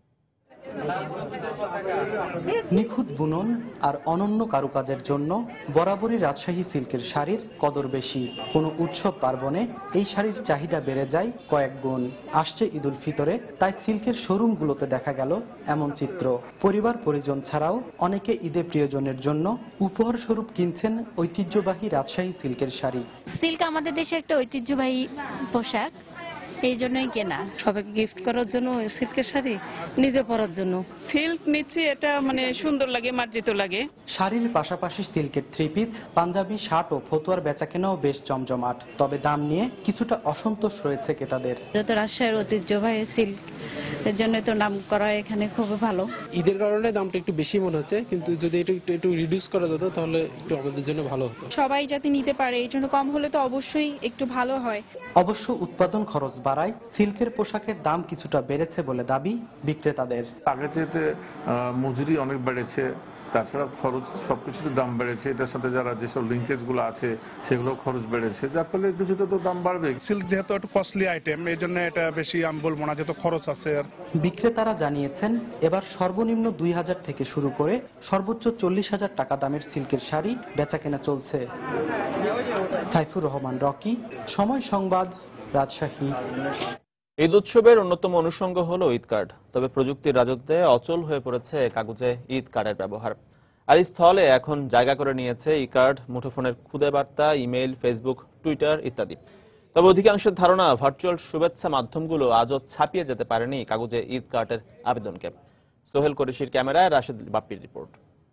নিখুঁত বুনন আর অনন্য কারুকাজের জন্য বরাবরই রাজশাহী সিল্কের শাড়ির কদর বেশি। কোনো উৎসব পার্বণে এই শাড়ির চাহিদা বেড়ে যায় কয়েক গুণ। আসছে ঈদুল ফিতরে, তাই সিল্কের শোরুমগুলোতে দেখা গেল এমন চিত্র। পরিবার পরিজন ছাড়াও অনেকে ঈদে প্রিয়জনের জন্য উপহার স্বরূপ কিনছেন ঐতিহ্যবাহী রাজশাহী সিল্কের শাড়ি। সিল্ক আমাদের দেশে একটা ঐতিহ্যবাহী পোশাক, এই জন্যই কেনা। সবাইকে গিফট করার জন্য সিল্কের শাড়ি, নিজে পরার জন্য সিল্ক নিচ্ছি। এটা মানে সুন্দর লাগে, মার্জিত লাগে। শাড়ির পাশাপাশি সিল্কের থ্রি পিস, পাঞ্জাবি, শার্ট ও ফতুয়ার বেচাকেনাও বেশ জমজমাট। তবে দাম নিয়ে কিছুটা অসন্তোষ রয়েছে ক্রেতাদের। যত রাজশাহীর ঐতিহ্যবাহী সিল্ক, এর জন্য তো নাম করা এখানে খুব ভালো। ঈদের কারণে দামটা একটু বেশি মনে হচ্ছে, কিন্তু যদি একটু রিডিউস করা যেত তাহলে একটু আমাদের জন্য ভালো হতো। সবাই যাতে নিতে পারে এই জন্য কম হলে তো অবশ্যই একটু ভালো হয়। অবশ্য উৎপাদন খরচ বাড়ায় সিল্কের পোশাকের দাম কিছুটা বেড়েছে বলে দাবি বিক্রেতাদের। আগের চেয়ে মজুরি অনেক বেড়েছে, তাছাড়া খরচ সবকিছুতে দাম বেড়েছে। এটার সাথে যারা যেসব লিঙ্কেজ গুলো আছে সেগুলো খরচ বেড়েছে, যার ফলে কিছুতে তো দাম বাড়বে। সিল্ক যেহেতু একটু কস্টলি আইটেম, এই জন্য এটা বেশি আমি বলবো না, যেহেতু খরচ আছে। বিক্রেতারা জানিয়েছেন এবার সর্বনিম্ন 2000 থেকে শুরু করে সর্বোচ্চ 40,000 টাকা দামের সিল্কের শাড়ি বেচাকেনা চলছে। সাইফুর রহমান রকি, সময় সংবাদ, রাজশাহী। ঈদ উৎসবের অন্যতম অনুষঙ্গ হলো ঈদ কার্ড। তবে প্রযুক্তির রাজত্বে অচল হয়ে পড়েছে কাগজে ঈদ কার্ডের ব্যবহার। আর এই স্থলে এখন জায়গা করে নিয়েছে ই কার্ড, মুঠোফোনের খুদে বার্তা, ইমেইল, ফেসবুক, টুইটার ইত্যাদি। তবে অধিকাংশের ধারণা ভার্চুয়াল শুভেচ্ছা মাধ্যমগুলো আজও ছাপিয়ে যেতে পারেনি কাগজে ঈদ কার্ডের আবেদনকে। সোহেল কোরেশির ক্যামেরায় রাশেদ বাপ্পির রিপোর্ট।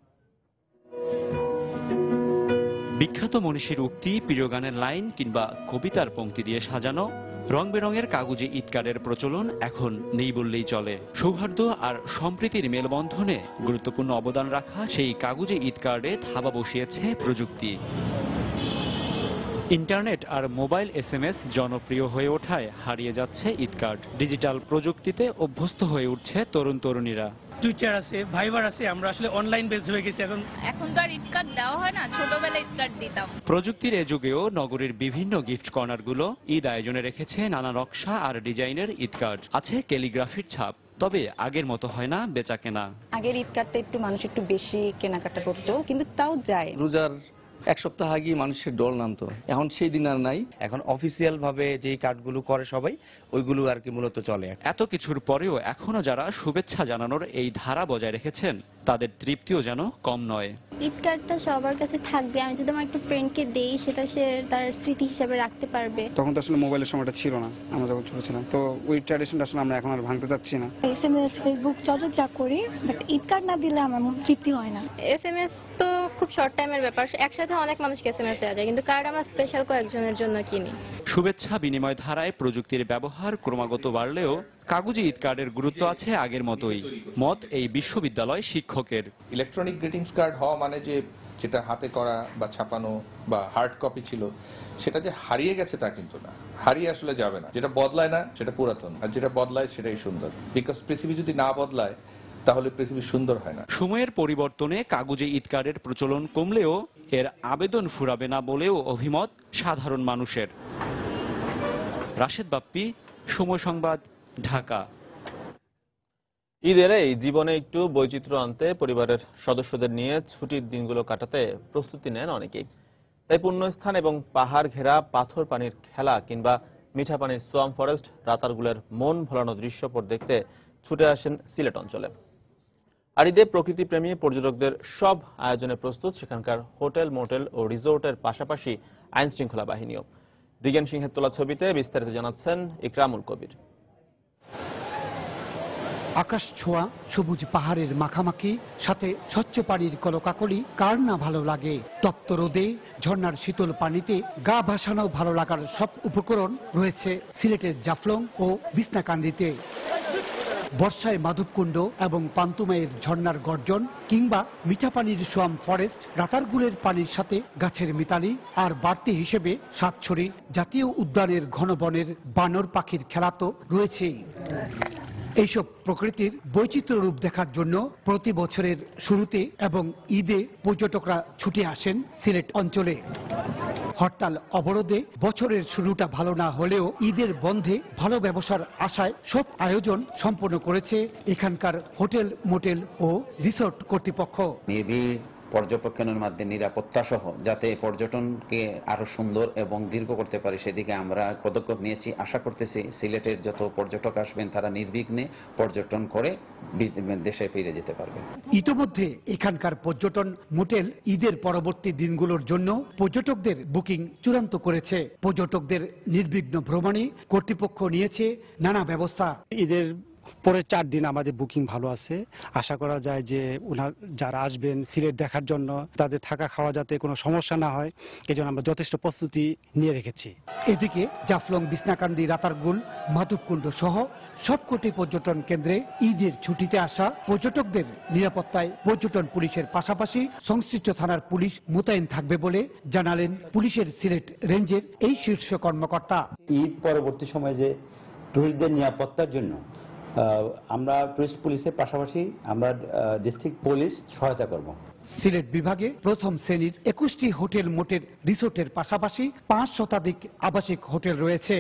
বিখ্যাত মনীষীর উক্তি, প্রিয় গানের লাইন কিংবা কবিতার পংক্তি দিয়ে সাজানো রং বেরঙের কাগজে ঈদ কার্ডের প্রচলন এখন নেই বললেই চলে। সৌহার্দ্য আর সম্প্রীতির মেলবন্ধনে গুরুত্বপূর্ণ অবদান রাখা সেই কাগজে ঈদ কার্ডে থাবা বসিয়েছে প্রযুক্তি। ইন্টারনেট আর মোবাইল SMS জনপ্রিয় হয়ে ওঠায় হারিয়ে যাচ্ছে ঈদ কার্ড। ডিজিটাল প্রযুক্তিতে অভ্যস্ত হয়ে উঠছে তরুণ তরুণীরা। টুইটার আছে, ভাইবার আছে, আমরা আসলে অনলাইন বেসড হয়ে গেছি এখন তো আর ঈদ কার্ড দেওয়া হয় না, ছোটবেলায় ঈদ কার্ড দিতাম। প্রযুক্তির এ যুগেও নগরীর বিভিন্ন গিফট কর্নারগুলো ঈদ আয়োজনে রেখেছে নানা নকশা আর ডিজাইনের ঈদ কার্ড। আছে ক্যালিগ্রাফির ছাপ। তবে আগের মতো হয় না বেচা কেনা। আগের ঈদ কার্ডটা একটু মানুষ একটু বেশি কেনাকাটা করতো, কিন্তু তাও যায়। রোজার এক সপ্তাহ আগে মানুষের ডল নামতো, এখন সেই দিন আর নাই। এখন অফিসিয়াল ভাবে যে কার্ডগুলো করে সবাই, ওইগুলো আর কি মূলত চলে। এত কিছুর পরেও এখনো যারা শুভেচ্ছা জানানোর এই ধারা বজায় রেখেছেন তাদের তৃপ্তিও যেন কম নয়। ঈদ কার্ডটা সবার কাছে থাকবে, আমি যদি আমার একটু ফ্রেন্ডকে দেই সেটা সে তার স্মৃতি হিসাবে রাখতে পারবে। তখন তো আসলে মোবাইলের সময়টা ছিল না, আমরা যখন ছোট ছিলাম, তো ওই ট্র্যাডিশনটা আসলে আমরা এখন আর ভাঙতে চাচ্ছি না। SMS, ফেসবুক চর্চা করি, বাট ঈদ কার্ড না দিলে আমার তৃপ্তি হয় না। SMS তো খুব শর্ট টাইমের ব্যাপার, একসাথে অনেক মানুষকে SMS দেওয়া যায়, কিন্তু কার্ড আমরা স্পেশাল কয়েকজনের জন্য কিনি। শুভেচ্ছা বিনিময় ধারায় প্রযুক্তির ব্যবহার ক্রমাগত বাড়লেও কাগজে ঈদ কার্ডের গুরুত্ব আছে আগের মতোই, মত এই বিশ্ববিদ্যালয় শিক্ষকের। ইলেকট্রনিক গ্রিটিংস কার্ড হওয়া মানে যে যেটা হাতে করা বা ছাপানো বা হার্ড কপি ছিল সেটা যে হারিয়ে গেছে তা কিন্তু না, হারিয়ে আসলে যাবে না। যেটা বদলায় না সেটা পুরাতন, আর যেটা বদলায় সেটাই সুন্দর। বিকজ পৃথিবী যদি না বদলায় তাহলে পৃথিবী সুন্দর হয় না। সময়ের পরিবর্তনে কাগজে ঈদ কার্ডের প্রচলন কমলেও এর আবেদন ফুরাবে না বলেও অভিমত সাধারণ মানুষের। রাশেদ বাপ্পি, সময় সংবাদ, ঢাকা। ঈদের এই জীবনে একটু বৈচিত্র্য আনতে পরিবারের সদস্যদের নিয়ে ছুটির দিনগুলো কাটাতে প্রস্তুতি নেন অনেকেই। তাই পুণ্যস্থান এবং পাহাড় ঘেরা পাথর পানির খেলা কিংবা মিঠা পানির সোয়াম ফরেস্ট, রাতারগুলের মন ভোলানো দৃশ্যপট দেখতে ছুটে আসেন সিলেট অঞ্চলে। আর ঈদে প্রকৃতিপ্রেমী পর্যটকদের সব আয়োজনে প্রস্তুত সেখানকার হোটেল, মোটেল ও রিসোর্টের পাশাপাশি আইন শৃঙ্খলা বাহিনীও। দিগেন সিংহের তোলা ছবিতে বিস্তারিত জানাচ্ছেন ইকরামুল কবির। আকাশ ছোঁয়া সবুজ পাহাড়ের মাখামাখি, সাথে স্বচ্ছ পানির কলকাকলি, কার না ভালো লাগে। তপ্ত রোদে, ঝর্ণার শীতল পানিতে গা ভাসানো ভালো লাগার সব উপকরণ রয়েছে সিলেটের জাফলং ও বিছনাকান্দিতে। বর্ষায় মাধবকুণ্ড এবং পান্তুমাইয়ের ঝর্ণার গর্জন কিংবা মিঠা পানির সোয়াম ফরেস্ট, রাতারগুলের পানির সাথে গাছের মিতালি, আর বাড়তি হিসেবে সাতছড়ি জাতীয় উদ্যানের ঘন বনের বানর পাখির খেলা তো রয়েছেই। এইসব প্রকৃতির বৈচিত্র্য রূপ দেখার জন্য প্রতি বছরের শুরুতে এবং ঈদে পর্যটকরা ছুটে আসেন সিলেট অঞ্চলে। হরতাল অবরোধে বছরের শুরুটা ভালো না হলেও ঈদের বন্ধে ভালো ব্যবসার আশায় সব আয়োজন সম্পন্ন করেছে এখানকার হোটেল, মোটেল ও রিসোর্ট কর্তৃপক্ষ। পর্যবেক্ষণের মাধ্যমে নিরাপত্তা সহ যাতে পর্যটনকে আরো সুন্দর এবং দীর্ঘ করতে পারে সেদিকে আমরা পদক্ষেপ নিয়েছি। আশা করতেছি সিলেটের যত পর্যটক আসবেন তারা নির্বিঘ্নে পর্যটন করে দেশে ফিরে যেতে পারবে। ইতোমধ্যে এখানকার পর্যটন মোটেল ঈদের পরবর্তী দিনগুলোর জন্য পর্যটকদের বুকিং চূড়ান্ত করেছে। পর্যটকদের নির্বিঘ্ন ভ্রমণে কর্তৃপক্ষ নিয়েছে নানা ব্যবস্থা। ঈদের পরের 4 দিন আমাদের বুকিং ভালো আছে। আশা করা যায় যে যারা আসবেন সিলেট দেখার জন্য তাদের থাকা খাওয়া যাতে কোনো সমস্যা না হয়, এজন্য আমরা যথেষ্ট প্রস্তুতি নিয়ে রেখেছি। এদিকে জাফলং, বিছনাকান্দি, রাতারগুল, মাধবকুণ্ড সহ সবকটি পর্যটন কেন্দ্রে ঈদের ছুটিতে আসা পর্যটকদের নিরাপত্তায় পর্যটন পুলিশের পাশাপাশি সংশ্লিষ্ট থানার পুলিশ মোতায়েন থাকবে বলে জানালেন পুলিশের সিলেট রেঞ্জের এই শীর্ষ কর্মকর্তা। ঈদ পরবর্তী সময়ে যে টুরিস্টদের নিরাপত্তার জন্য আমরা টুরিস্ট পুলিশের পাশাপাশি আমরা ডিস্ট্রিক্ট পুলিশ সহায়তা করব। সিলেট বিভাগে প্রথম শ্রেণীর 21টি হোটেল, মোটেল, রিসোর্টের পাশাপাশি 5 শতাধিক আবাসিক হোটেল রয়েছে।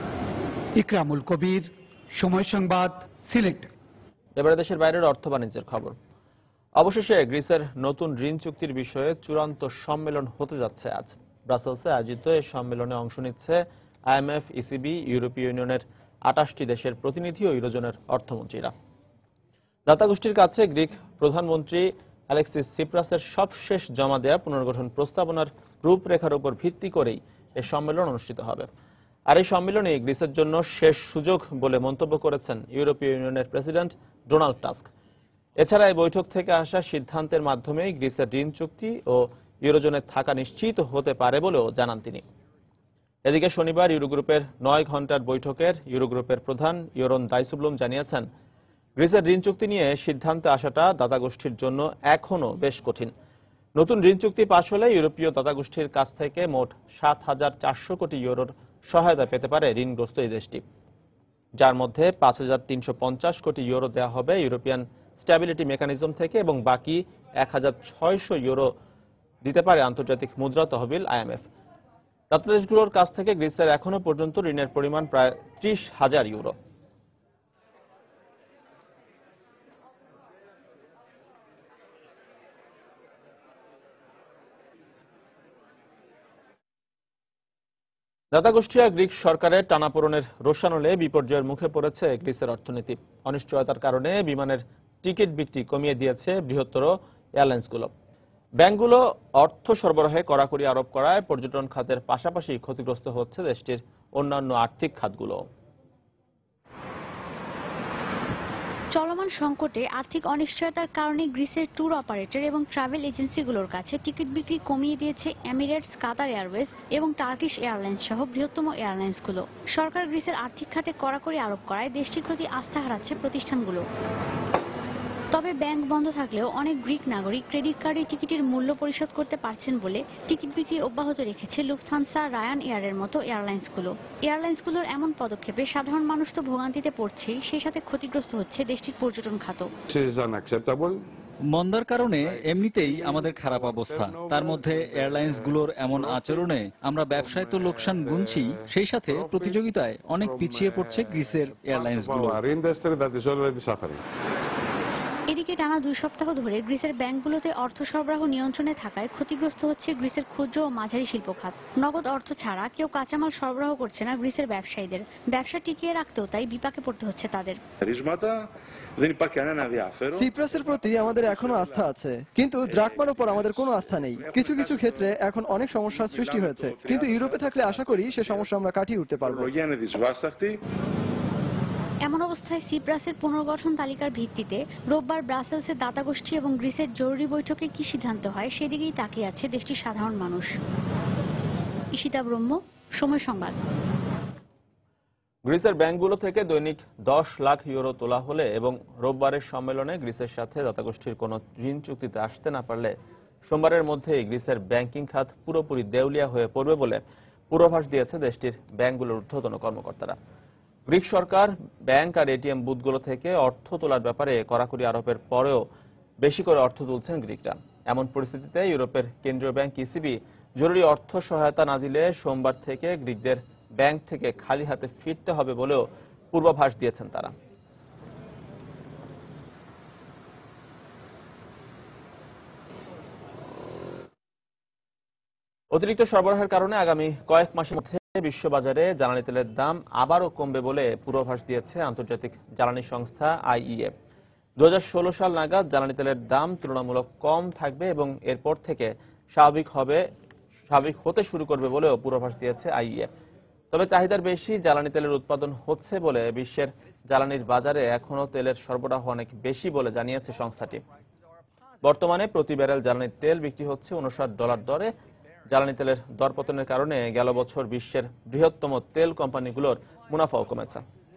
ইকরামুল কবির, সময় সংবাদ, সিলেট। এবারে দেশের বাইরের অর্থ বাণিজ্যের খবর। অবশেষে গ্রিসের নতুন ঋণ চুক্তির বিষয়ে চূড়ান্ত সম্মেলন হতে যাচ্ছে আজ। ব্রাসেলসে আয়োজিত এই সম্মেলনে অংশ নিচ্ছে আইএমএফ, ইসিবি, ইউরোপীয় ইউনিয়নের 28টি দেশের প্রতিনিধি ও ইউরোজোনের অর্থমন্ত্রীরা। দাতা গোষ্ঠীর কাছে গ্রিক প্রধানমন্ত্রী অ্যালেক্সিস সিপ্রাসের সবশেষ জমা দেয়া পুনর্গঠন প্রস্তাবনার রূপরেখার উপর ভিত্তি করেই এই সম্মেলন অনুষ্ঠিত হবে। আর এই সম্মেলনে গ্রিসের জন্য শেষ সুযোগ বলে মন্তব্য করেছেন ইউরোপীয় ইউনিয়নের প্রেসিডেন্ট ডোনাল্ড টাস্ক। এছাড়া এই বৈঠক থেকে আসা সিদ্ধান্তের মাধ্যমে গ্রিসের ঋণ চুক্তি ও ইউরোজোনে থাকা নিশ্চিত হতে পারে বলেও জানান তিনি। এদিকে শনিবার ইউরোগ্রুপের 9 ঘণ্টার বৈঠকের ইউরোগ্রুপের প্রধান ইয়োরন দাইসুব্লুম জানিয়েছেন, গ্রিসের ঋণ চুক্তি নিয়ে সিদ্ধান্তে আসাটা দাতা গোষ্ঠীর জন্য এখনও বেশ কঠিন। নতুন ঋণ চুক্তি পাশ হলে ইউরোপীয় দাতা গোষ্ঠীর কাছ থেকে মোট 7,400 কোটি ইউরোর সহায়তা পেতে পারে ঋণগ্রস্ত এই দেশটি, যার মধ্যে 5,350 কোটি ইউরো দেওয়া হবে ইউরোপিয়ান স্ট্যাবিলিটি মেকানিজম থেকে এবং বাকি 1,600 ইউরো দিতে পারে আন্তর্জাতিক মুদ্রা তহবিল আইএমএফ। দাতা দেশগুলোর কাছ থেকে গ্রিসের এখনো পর্যন্ত ঋণের পরিমাণ প্রায় 30,000 ইউরো। দাতা গোষ্ঠী আর গ্রিক সরকারের টানাপোড়েনের রোষানলে বিপর্যয়ের মুখে পড়েছে গ্রিসের অর্থনীতি। অনিশ্চয়তার কারণে বিমানের টিকিট বিক্রি কমিয়ে দিয়েছে বৃহত্তর এয়ারলাইন্সগুলো। ব্যাংকগুলো অর্থ সরবরাহে কড়াকড়ি আরোপ করায় পর্যটন খাতের পাশাপাশি ক্ষতিগ্রস্ত হচ্ছে দেশটির অন্যান্য আর্থিক খাতগুলো। চলমান সংকটে আর্থিক অনিশ্চয়তার কারণে গ্রিসের ট্যুর অপারেটর এবং ট্রাভেল এজেন্সিগুলোর কাছে টিকিট বিক্রি কমিয়ে দিয়েছে এমিরেটস, কাতার এয়ারওয়েজ এবং টার্কিশ এয়ারলাইন্স সহ বৃহত্তম এয়ারলাইন্সগুলো। সরকার গ্রিসের আর্থিক খাতে কড়াকড়ি আরোপ করায় দেশটির প্রতি আস্থা হারাচ্ছে প্রতিষ্ঠানগুলো। তবে ব্যাংক বন্ধ থাকলেও অনেক গ্রিক নাগরিক ক্রেডিট কার্ডে টিকিটের মূল্য পরিশোধ করতে পারছেন বলে টিকিট বিক্রি অব্যাহত রেখেছে লুফথানসা, রায়ান এয়ারের মতো এয়ারলাইন্সগুলোর এমন পদক্ষেপে সাধারণ মানুষ তো ভোগান্তিতে পড়ছেই, সেই সাথে ক্ষতিগ্রস্ত হচ্ছে দেশটির পর্যটন খাত। মন্দার কারণে এমনিতেই আমাদের খারাপ অবস্থা, তার মধ্যে এয়ারলাইন্সগুলোর এমন আচরণে আমরা ব্যবসায় তো লোকসান গুনছি, সেই সাথে প্রতিযোগিতায় অনেক পিছিয়ে পড়ছে গ্রিসের এয়ারলাইন্সগুলো। এদিকে টানা 2 সপ্তাহ ধরে গ্রিসের ব্যাংকগুলোতে অর্থ সরবরাহ নিয়ন্ত্রণে থাকায় ক্ষতিগ্রস্ত হচ্ছে গ্রিসের ক্ষুদ্র ও মাঝারি শিল্প খাত। নগদ অর্থ ছাড়া কেউ কাঁচামাল সরবরাহ করছে না গ্রিসের ব্যবসায়ীদের। ব্যবসা টিকিয়ে রাখতেও তাই বিপাকে পড়তে হচ্ছে তাদের। সিপ্রাসের প্রতি আমাদের এখনো আস্থা আছে, কিন্তু দ্রাকমার উপর আমাদের কোনো আস্থা নেই। কিছু কিছু ক্ষেত্রে এখন অনেক সমস্যার সৃষ্টি হয়েছে, কিন্তু ইউরোপে থাকলে আশা করি সে সমস্যা আমরা কাটিয়ে উঠতে পারবো। এমন অবস্থায় সিপ্রাসের পুনর্গঠন তালিকার ভিত্তিতে রোববার ব্রাসেলসের দাতা গোষ্ঠী এবং গ্রিসের জরুরি বৈঠকে কি সিদ্ধান্ত হয় সেদিকেই তাকিয়ে আছে দেশটির সাধারণ মানুষ। ঈশিতা ব্রহ্ম, সময় সংবাদ। গ্রিসের ব্যাংকগুলো থেকে দৈনিক 10 লাখ ইউরো তোলা হলে এবং রোববারের সম্মেলনে গ্রিসের সাথে দাতা গোষ্ঠীর কোনো ঋণ চুক্তিতে আসতে না পারলে সোমবারের মধ্যেই গ্রিসের ব্যাংকিং খাত পুরোপুরি দেউলিয়া হয়ে পড়বে বলে পূর্বাভাস দিয়েছে দেশটির ব্যাংকগুলোর ঊর্ধ্বতন কর্মকর্তারা। গ্রিক সরকার ব্যাংক আর এটিএম বুথগুলো থেকে অর্থ তোলার ব্যাপারে কড়াকড়ি আরোপের পরেও বেশি করে অর্থ তুলছেন গ্রিকরা। এমন পরিস্থিতিতে ইউরোপের কেন্দ্রীয় ব্যাংক ইসিবি জরুরি অর্থ সহায়তা না দিলে সোমবার থেকে গ্রিকদের ব্যাংক থেকে খালি হাতে ফিরতে হবে বলেও পূর্বাভাস দিয়েছেন তারা। অতিরিক্ত সরবরাহের কারণে আগামী কয়েক মাসের মধ্যে বিশ্ববাজারে জ্বালানি তেলের দাম আবারও কমবে বলে পূর্বাভাস দিয়েছে আন্তর্জাতিক জ্বালানি সংস্থা আইইএ। 2016 সাল নাগাদ জ্বালানি তেলের দাম তুলনামূলক কম থাকবে এবং এরপর থেকে স্বাভাবিক হতে শুরু করবে বলেও পূর্বাভাস দিয়েছে আইইএ। তবে চাহিদার বেশি জ্বালানি তেলের উৎপাদন হচ্ছে বলে বিশ্বের জ্বালানির বাজারে এখনও তেলের সরবরাহ অনেক বেশি বলে জানিয়েছে সংস্থাটি। বর্তমানে প্রতি ব্যারেল জ্বালানির তেল বিক্রি হচ্ছে $59 দরে। জ্বালানি তেলের দরপতনের কারণে গেল বছর বিশ্বের বৃহত্তম তেল কোম্পানিগুলোর মুনাফাও কমেছে।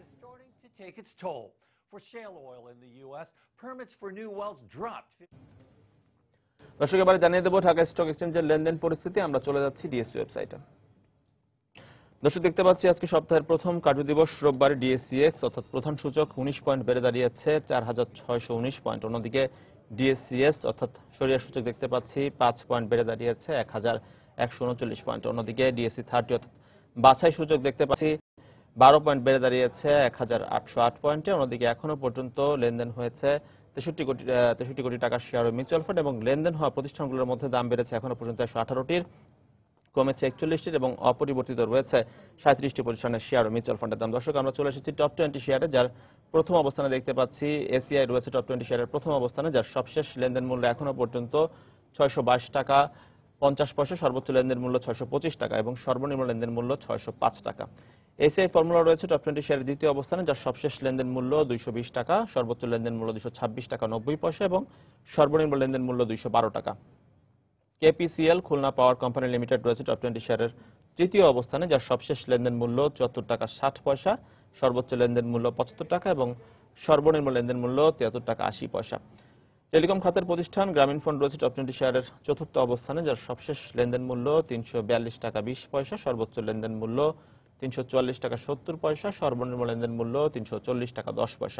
দর্শক, এবারে জানিয়ে দেব ঢাকা স্টক এক্সচেঞ্জের লেনদেন পরিস্থিতি। আমরা চলে যাচ্ছি ডিএসসি ওয়েবসাইটে। দর্শক, দেখতে পাচ্ছি আজকে সপ্তাহের প্রথম কার্যদিবস রোববার ডিএসসিএক্স অর্থাৎ প্রধান সূচক 19 পয়েন্ট বেড়ে দাঁড়িয়েছে 4619 পয়েন্ট। অন্যদিকে ডিএসসিএস অর্থাৎ সরিয়া সূচক দেখতে পাচ্ছি 5 পয়েন্ট বেড়ে দাঁড়িয়েছে 1139 পয়েন্ট। অন্যদিকে ডিএসসি 30 অর্থাৎ বাছাই সূচক দেখতে পাচ্ছি 12 পয়েন্ট বেড়ে দাঁড়িয়েছে 1808 পয়েন্টে। অন্যদিকে এখনো পর্যন্ত লেনদেন হয়েছে 63 কোটি টাকার শেয়ার ও মিউচুয়াল ফান্ড এবং লেনদেন হওয়া প্রতিষ্ঠানগুলোর মধ্যে দাম বেড়েছে এখনো পর্যন্ত 118টির। কমেছে 41টির এবং অপরিবর্তিত রয়েছে 37টি প্রতিষ্ঠানের শেয়ার ও মিউচুয়াল ফান্ডের দাম। দর্শক, আমরা চলে এসেছি টপ 20 শেয়ারে, যার প্রথম অবস্থানে দেখতে পাচ্ছি এসিআই রয়েছে টপ 20 শেয়ারের প্রথম অবস্থানে, যার সবশেষ লেনদেন মূল্য এখনো পর্যন্ত 622 টাকা 50 পয়সা, সর্বোচ্চ লেনদেন মূল্য 625 টাকা এবং সর্বনিম্ন লেনদেন মূল্য 605 টাকা। এসিআই ফর্মুলা রয়েছে টপ 20 শেয়ারের দ্বিতীয় অবস্থানে, যার সবশেষ লেনদেন মূল্য 220 টাকা, সর্বোচ্চ লেনদেন মূল্য 226 টাকা 90 পয়সা এবং সর্বনিম্ন লেনদেন মূল্য 212 টাকা। KPCL Khulna Power Company Limited রয়েছে টপ 20 শেয়ারের তৃতীয় অবস্থানে, যার সবশেষ লেনদেন মূল্য 74 টাকা 60 পয়সা, সর্বোচ্চ লেনদেন মূল্য 75 টাকা এবং সর্বনিম্ন লেনদেন মূল্য 73 টাকা 80 পয়সা। টেলিকম খাতের প্রতিষ্ঠান গ্রামীণফোন রয়েছে টপ 20 শেয়ারের চতুর্থ অবস্থানে, যার সবশেষ লেনদেন মূল্য 342 টাকা 20 পয়সা, সর্বোচ্চ লেনদেন মূল্য 344 টাকা 70 পয়সা, সর্বনিম্ন লেনদেন মূল্য 340 টাকা 10 পয়সা।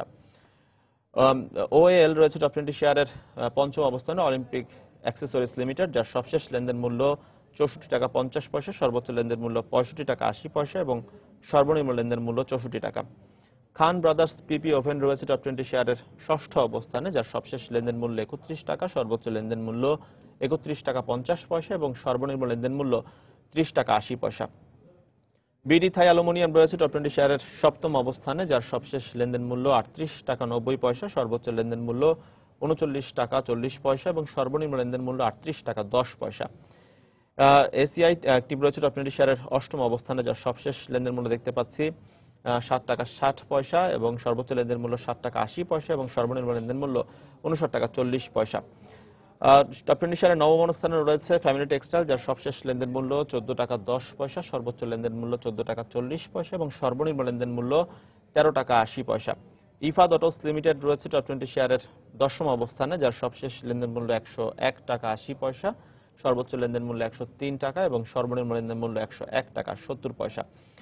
ওএল রয়েছে টপ 20 শেয়ারের পঞ্চম অবস্থানে, অলিম্পিক অ্যাক্সেসরিজ লিমিটেড, যার সবশেষ লেনদেন মূল্য 64 টাকা 50 পয়সা, সর্বোচ্চ লেনদেন মূল্য 65 টাকা 80 পয়সা এবং সর্বনিম্ন লেনদেন মূল্য 64 টাকা। খান ব্রাদার্স পিপি ওভেন রয়েছে টপ 20 শেয়ারের ষষ্ঠ অবস্থানে, যার সবশেষ লেনদেন মূল্য 31 টাকা, সর্বোচ্চ লেনদেন মূল্য 31 টাকা 50 পয়সা এবং সর্বনিম্ন লেনদেন মূল্য 30 টাকা 80 পয়সা। বিডি থাই অ্যালুমিনিয়াম রয়েছে টপ 20 শেয়ারের সপ্তম অবস্থানে, যার সবশেষ লেনদেন মূল্য 38 টাকা 90 পয়সা, সর্বোচ্চ লেনদেন মূল্য 39 টাকা 40 পয়সা এবং সর্বনিম্ন লেনদেন মূল্য 38 টাকা 10 পয়সা। এসিআই অ্যাক্টিভ রয়েছে টপ 20 শেয়ারের অষ্টম অবস্থানে, যার সবশেষ লেনদেন মূল্য দেখতে পাচ্ছি 7 টাকা 60 পয়সা এবং সর্বোচ্চ লেনদেন মূল্য 7 টাকা 80 পয়সা এবং সর্বনিম্ন লেনদেন মূল্য 59 টাকা 40 পয়সা। টপ 20 শেয়ারের নবম স্থানে রয়েছে ফ্যামিলি টেক্সটাইল, যার সবশেষ লেনদেন মূল্য 14 টাকা 10 পয়সা, সর্বোচ্চ লেনদেন মূল্য 14 টাকা 40 পয়সা এবং সর্বনিম্ন লেনদেন মূল্য 13 টাকা 80 পয়সা। ইফাদ অটোস লিমিটেড রয়েছে টপ 20 শেয়ারের দশম অবস্থানে, যার সবশেষ লেনদেন মূল্য 101 টাকা 80 পয়সা, সর্বোচ্চ লেনদেন মূল্য 103 টাকা এবং সর্বনিম্ন লেনদেন মূল্য 101 টাকা 70 পয়সা।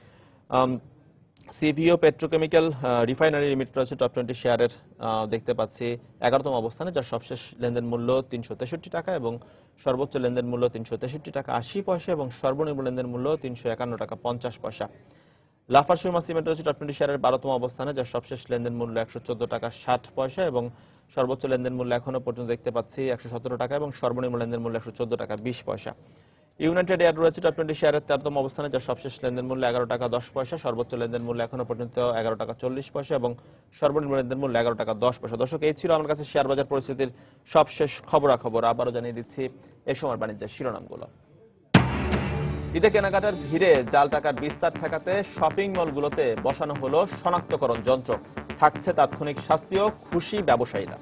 সিভিও পেট্রোকেমিক্যাল রিফাইনারি লিমিটেড রয়েছে টপ 20 শেয়ারের দেখতে পাচ্ছি 11তম অবস্থানে, যার সবশেষ লেনদেন মূল্য 363 টাকা এবং সর্বোচ্চ লেনদেন মূল্য 363 টাকা 80 পয়সা এবং সর্বনিম্ন লেনদেন মূল্য 351 টাকা 50 পয়সা। লাফার্জ সুরমা সিমেন্ট রয়েছে টপ 20 শেয়ারের 12তম অবস্থানে, যার সবশেষ লেনদেন মূল্য 114 টাকা 60 পয়সা এবং সর্বোচ্চ লেনদেন মূল্য এখনো পর্যন্ত দেখতে পাচ্ছি 117 টাকা এবং সর্বনিম্ন লেনদেন মূল্য 114 টাকা 20 পয়সা। ইউনাইটেড এয়ার রয়েছে টপ 20 শেয়ারের 13তম অবস্থানে, যার সবশেষ লেনদেন মূল্য 11 টাকা 10 পয়সা, সর্বোচ্চ লেনদেন মূল্য এখনো পর্যন্ত 11 টাকা 40 পয়সা এবং সর্বনিম্ন লেনদেন মূল্য 11 টাকা 10 পয়সা। দর্শক, এই ছিল আমার কাছে শেয়ার বাজার পরিস্থিতির সবশেষ খবরাখবর। আবারও জানিয়ে দিচ্ছি এই সময় বাণিজ্যের শিরোনামগুলো। ঈদে কেনাকাটার ভিড়ে জাল টাকার বিস্তার ঠেকাতে শপিং মলগুলোতে বসানো হলো শনাক্তকরণ যন্ত্র, থাকছে তাৎক্ষণিক শাস্তিও, খুশি ব্যবসায়ীরা।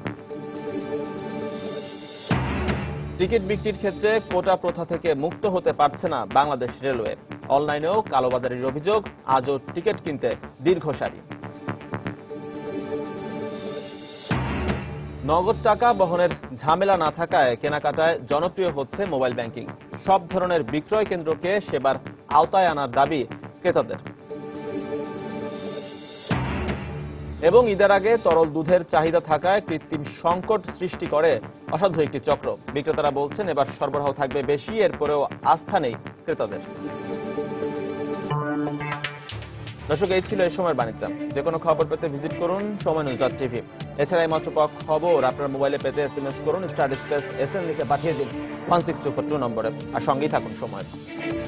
টিকিট বিক্রির ক্ষেত্রে কোটা প্রথা থেকে মুক্ত হতে পারছে না বাংলাদেশ রেলওয়ে, অনলাইনেও কালোবাজারির অভিযোগ, আজও টিকিট কিনতে দীর্ঘ সারি। নগদ টাকা বহনের ঝামেলা না থাকায় কেনাকাটায় জনপ্রিয় হচ্ছে মোবাইল ব্যাংকিং, সব ধরনের বিক্রয় কেন্দ্রকে সেবার আওতায় আনার দাবি ক্রেতাদের। এবং ঈদের আগে তরল দুধের চাহিদা থাকায় কৃত্রিম সংকট সৃষ্টি করে অসাধ্য একটি চক্র, বিক্রেতারা বলছেন এবার সরবরাহ থাকবে বেশি, এরপরেও আস্থা নেই ক্রেতাদের। দর্শক, এই ছিল এই সময়ের বাণিজ্য। যে কোনো খবর পেতে ভিজিট করুন সময়নিউজ.টিভি। এছাড়া এই মাত্র পাওয়া খবর আপনার মোবাইলে পেতে SMS করুন *SN লিখে পাঠিয়ে দিন 16242 নম্বরে, আর সঙ্গেই থাকুন সময়।